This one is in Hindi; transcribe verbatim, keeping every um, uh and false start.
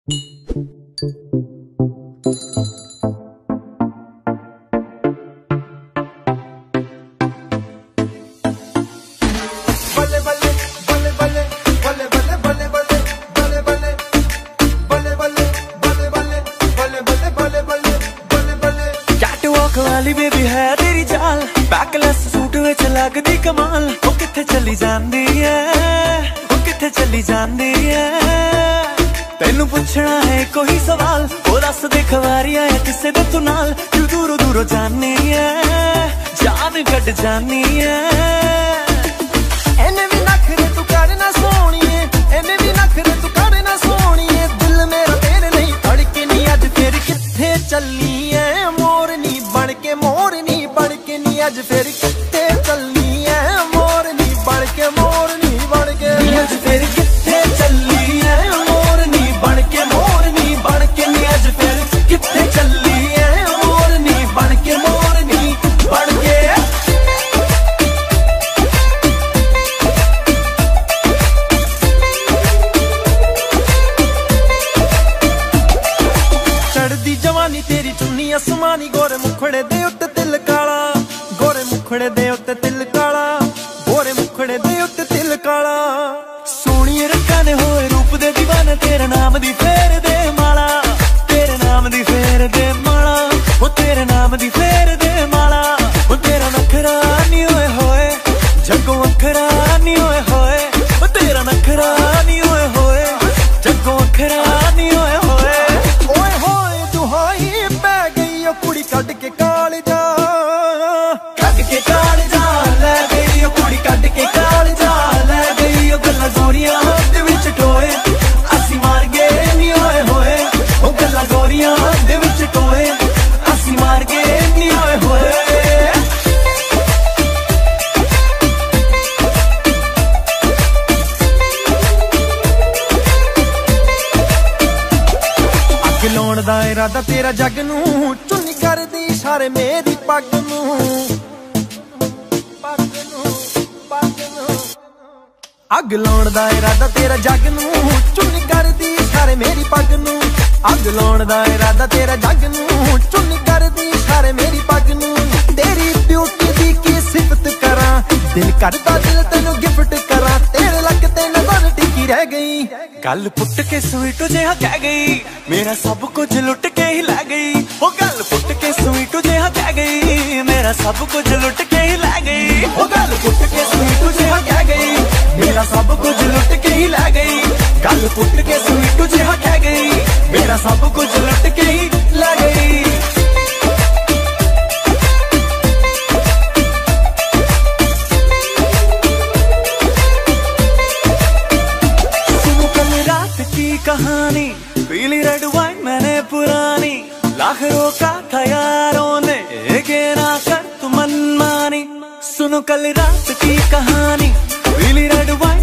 वाली बेबी है तेरी चाल, बैकलेस सूट विच लगदी कमाल। ओ किथे चली जांदी है, ओ किथे चली जांदी है। तेनू पुछना है कोई सवाल, ओ दस दे खवारिया है किसे दे तू नाल। तू दूरों दूरों जानी है, जान कट जानी है। एने भी नखरे तू करना सोहणीए, एने भी नखरे तू करना सोहणीए। दिल मेरा तेरे नहीं धड़के नी, अज फिर किथे चली है मोरनी बन के, मोरनी बन के नी। अज फिर किथे चली है मोरनी बन के, मोरनी बन के। अज फिर किथे चली है मोरनी बन के, मोरनी बन के नी। अज फिर किथे चली है मोरनी बन के, मोरनी बन के। चढ़दी जवानी तेरी चुन्नी आसमानी, गोरे मुखड़े दे उत्ते तिल काला, गोरे मुखड़े दे उत्ते तिल काला, गोरे मुखड़े दे उत्ते तिल काला। सोहणिए रंगां ने होए रूप दे दीवाने, तेरे नाम दी फेर दे माला, तेरे नाम दी फेर दे माला, ओ तेरे नाम दी फेर दे माला। ओ तेरा नखरा नी होए होए जग्गों अखरा नी होए होए, ओ तेरा नखरा नी होए होए जग्गों अखरा नी होए होए। ओए होए दुहाई पै गई ओ कुड़ी कट के काल जा, कट के काल जा ले गई ओ कुड़ी, कट के काल जा ले गई। ओ गल्लां गोरियां दे विच टोए, असी मार गए नी होए होए। ओ गल्लां गोरियां दे विच टोए, असी मार गए नी होए होए। अग लाउण दा इरादा तेरा जग नूं, चुन्नी करदी इशारे मेरी पग नूं, पग नूं, पग नूं। अग लाउण दा इरादा तेरा जग नूं, चुन्नी करदी इशारे मेरी पग नूं। अग लाउण दा इरादा तेरा जग नूं, चुन्नी करदी इशारे मेरी पग नूं। तेरी ब्यूटी दी की सिफत करां, दिल करदा दिल तैनू गिफ्ट करां। तेरे लग ते नजर टिकी रह गई, गल पुट के स्वीट जिहा कह गई, मेरा सब कुछ लुट के ही लै गई। ओ गल पुट के स्वीट जिहा कह गई, मेरा सब कुछ लुट के ही लै गई। ओ गल पुट के स्वीट जिहा कह गई, मेरा सब कुछ लुट के ही लै गई। गल पुट के स्वीट जिहा कह गई, मेरा सब कुछ लुट के ही लै गई। कहानी पीली रेड वाइन मैंने पुरानी, लाख रोका था यारों ने के ना कर तू मनमानी। सुनो कल रात की कहानी पीली रेड वाइन